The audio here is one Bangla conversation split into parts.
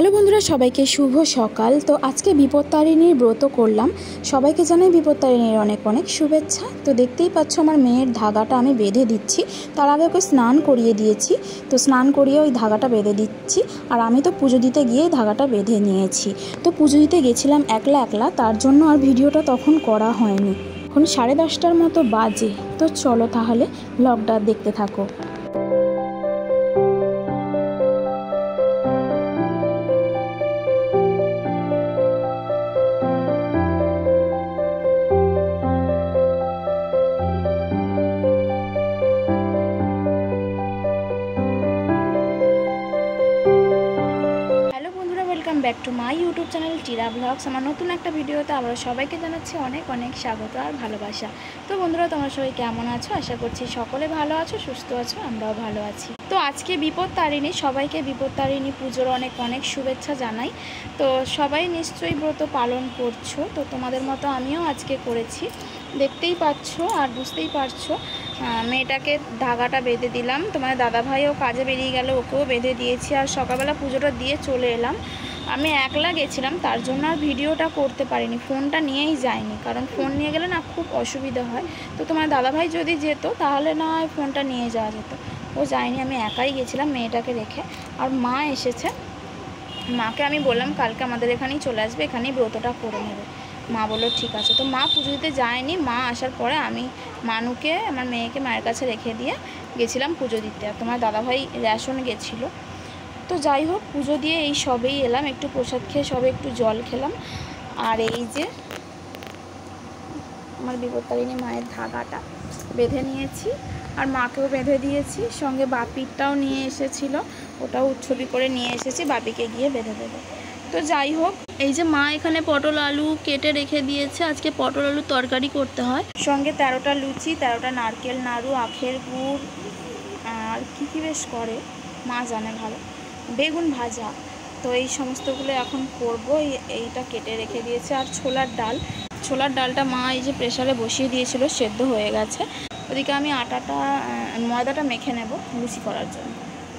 হ্যালো বন্ধুরা, সবাইকে শুভ সকাল। তো আজকে বিপত্তারিণীর ব্রত করলাম। সবাইকে জানাই বিপত্তারিণীর অনেক অনেক শুভেচ্ছা। তো দেখতেই পাচ্ছ আমার মেয়ের ধাগাটা আমি বেঁধে দিচ্ছি। তার আগে ওকে স্নান করিয়ে দিয়েছি, তো স্নান করিয়ে ওই ধাগাটা বেঁধে দিচ্ছি। আর আমি তো পুজো দিতে গিয়ে ধাগাটা বেঁধে নিয়েছি। তো পুজো দিতে গেছিলাম একলা, তার জন্য আর ভিডিওটা তখন করা হয়নি। এখন 10:30টার মতো বাজে। তো চলো তাহলে ব্লগটা দেখতে থাকো। Back to my YouTube channel Tira blogs. আমার নতুন একটা ভিডিওতে আবার সবাইকে জানাচ্ছি অনেক অনেক স্বাগত আর ভালোবাসা। তো বন্ধুরা, তোমরা সবাই কেমন আছো? আশা করছি সকলে ভালো আছো, সুস্থ আছো, আমরাও ভালো আছি। তো আজকে বিপত্তারিণী, সবাইকে বিপত্তারিণী পুজোর অনেক অনেক শুভেচ্ছা জানাই। তো সবাই নিশ্চয়ই ব্রত পালন করছো, তো তোমাদের মতো আমিও আজকে করেছি। দেখতেই পাচ্ছ আর বুঝতেই পারছো, মেয়েটাকে ধাগাটা বেঁধে দিলাম। তোমার দাদাভাইও কাজে বেরিয়ে গেল, ওকেও বেঁধে দিয়েছি। আর সকালবেলা পুজোটা দিয়ে চলে এলাম। আমি একলা গেছিলাম, তার জন্য আর ভিডিওটা করতে পারিনি, ফোনটা নিয়েই যাইনি, কারণ ফোন নিয়ে গেলে না খুব অসুবিধা হয়। তো তোমার দাদাভাই যদি যেত তাহলে না হয় ফোনটা নিয়ে যাওয়া যেত, ও যায়নি, আমি একাই গেছিলাম মেয়েটাকে রেখে। আর মা এসেছে, মাকে আমি বললাম কালকে আমাদের এখানেই চলে আসবে, এখানেই ব্রতটা করে নেবে। মা বললো ঠিক আছে। তো মা পুজো দিতে যায়নি, মা আসার পরে আমি মানুকে, আমার মেয়েকে মায়ের কাছে রেখে দিয়ে গেছিলাম পুজো দিতে। আর তোমার দাদাভাই রেশন গেছিলো। তো যাই হোক, পুজো দিয়ে এই সবেই এলাম, একটু প্রসাদ খেয়ে সবে একটু জল খেলাম। আর এই যে আমার বিপত্তারিণী মায়ের ধাগাটা বেঁধে নিয়েছি, আর মাকেও বেঁধে দিয়েছি, সঙ্গে বাপিরটাও নিয়ে এসেছিলো, ওটাও ছবি করে নিয়ে এসেছি, বাপিকে গিয়ে বেঁধে দেবো। তো যাই হোক, এই যে মা এখানে পটল আলু কেটে রেখে দিয়েছে, আজকে পটল আলু তরকারি করতে হয়। সঙ্গে 13টা লুচি, 13টা নারকেল নাড়ু, আখের গুড়, আর কী বেশ করে মা জানে ভালো, বেগুন ভাজা। তো এই সমস্তগুলো এখন করব। এইটা কেটে রেখে দিয়েছে। আর ছোলার ডালটা মা এই যে প্রেসারে বসিয়ে দিয়েছিল, সেদ্ধ হয়ে গেছে। ওদিকে আমি ময়দাটা মেখে নেব লুচি করার জন্য।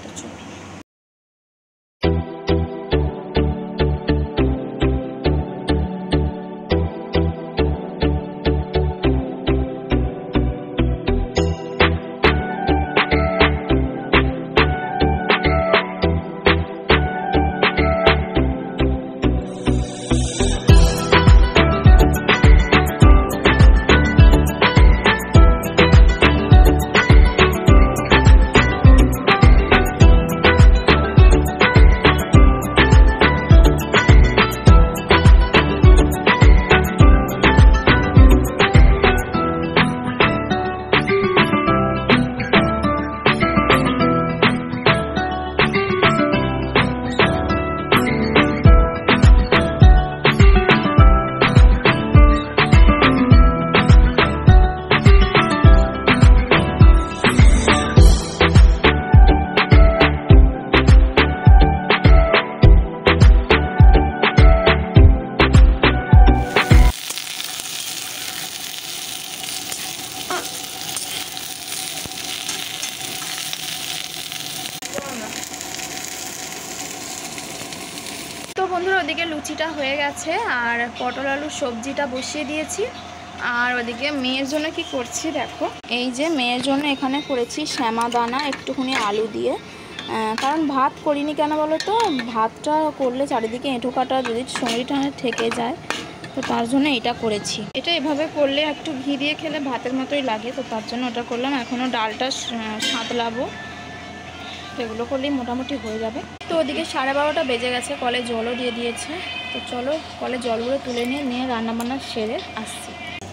তো বন্ধুরা, ওদিকে লুচিটা হয়ে গেছে, আর পটল আলুর সবজিটা বসিয়ে দিয়েছি। আর ওদিকে মেয়ের জন্য কি করছি দেখো, এই যে মেয়ের জন্য এখানে করেছি শ্যামা দানা একটুখানি আলু দিয়ে। কারণ ভাত করিনি কেন বলো তো, ভাতটা করলে চারিদিকে এঁঠো কাটা যদি শরীরটা থেকে যায়, তো তার জন্য এটা করেছি। এটা এভাবে করলে একটু ঘি দিয়ে খেলে ভাতের মতোই লাগে, তো তার জন্য ওটা করলাম। এখনও ডালটা সাঁতলাবো, এগুলো করলেই মোটামুটি হয়ে যাবে। তো ওদিকে 12:30টা বেজে গেছে, কলে জলও দিয়ে দিয়েছে। তো চলো কলে জলগুলো তুলে নিয়ে রান্নাবান্না সেরে আসছি।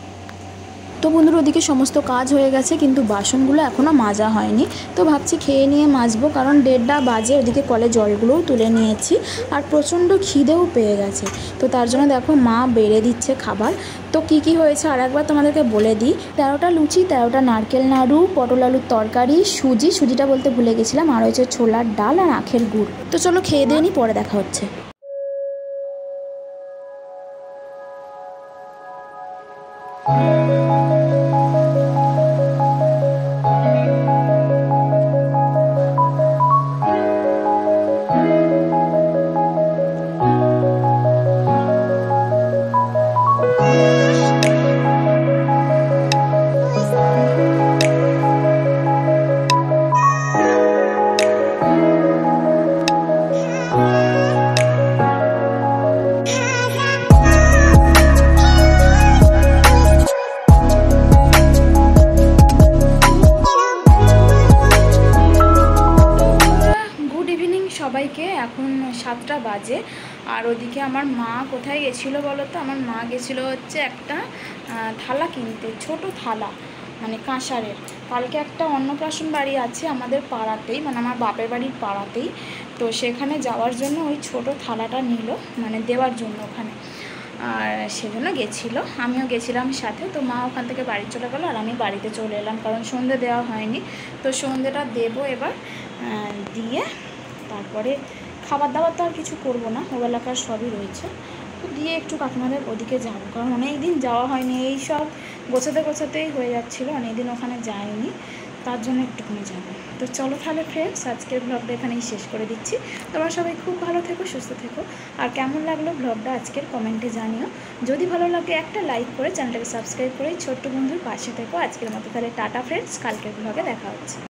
তো বন্ধুরা, ওদিকে সমস্ত কাজ হয়ে গেছে, কিন্তু বাসনগুলো এখনও মাজা হয়নি। তো ভাবছি খেয়ে নিয়ে মাজবো, কারণ 1:30টা বাজে। ওদিকে কলে জলগুলোও তুলে নিয়েছি, আর প্রচণ্ড খিদেও পেয়ে গেছে। তো তার জন্য দেখো মা বেড়ে দিচ্ছে খাবার। তো কি হয়েছে আর একবার তোমাদেরকে বলে দিই। 13টা লুচি, 13টা নারকেল নাড়ু, পটল আলুর তরকারি, সুজিটা বলতে ভুলে গেছিলাম, আর হয়েছে ছোলার ডাল আর আখের গুড়। তো চলো খেয়ে দিয়ে নিই, পরে দেখা হচ্ছে। বাজে। আর ওদিকে আমার মা কোথায় গেছিলো বলো তো? আমার মা গেছিলো হচ্ছে একটা থালা কিনতে, ছোট থালা, মানে কাঁসারের। কালকে একটা অন্নপ্রাশন বাড়ি আছে আমাদের পাড়াতেই, মানে আমার বাপের বাড়ির পাড়াতেই। তো সেখানে যাওয়ার জন্য ওই ছোট থালাটা নিল, মানে দেওয়ার জন্য ওখানে। আর সেজন্য গেছিলো, আমিও গেছিলাম সাথে। তো মা ওখান থেকে বাড়ি চলে গেলো আর আমি বাড়িতে চলে এলাম, কারণ সন্ধে দেওয়া হয়নি। তো সন্ধেটা দেবো এবার, দিয়ে তারপরে খাবার দাবার তো আর কিছু করবো না, ওবেলাকার সবই রয়েছে। তো দিয়ে একটু কাকিমাদের ওদিকে যাবো, কারণ অনেক দিন যাওয়া হয়নি, এই সব গোছাতে গোছাতেই হয়ে যাচ্ছিলো, অনেক দিন ওখানে যাইনি, তার জন্য একটুখানি যাবো। তো চলো তাহলে ফ্রেন্ডস, আজকের ব্লগটা এখানেই শেষ করে দিচ্ছি। তোমরা সবাই খুব ভালো থেকো, সুস্থ থেকো। আর কেমন লাগলো ব্লগটা আজকের কমেন্টে জানিও। যদি ভালো লাগে একটা লাইক করে চ্যানেলটাকে সাবস্ক্রাইব করে ছোট্ট বন্ধুর পাশে থেকো। আজকের মতো তাহলে টাটা ফ্রেন্ডস, কালকের ব্লগে দেখা হচ্ছে।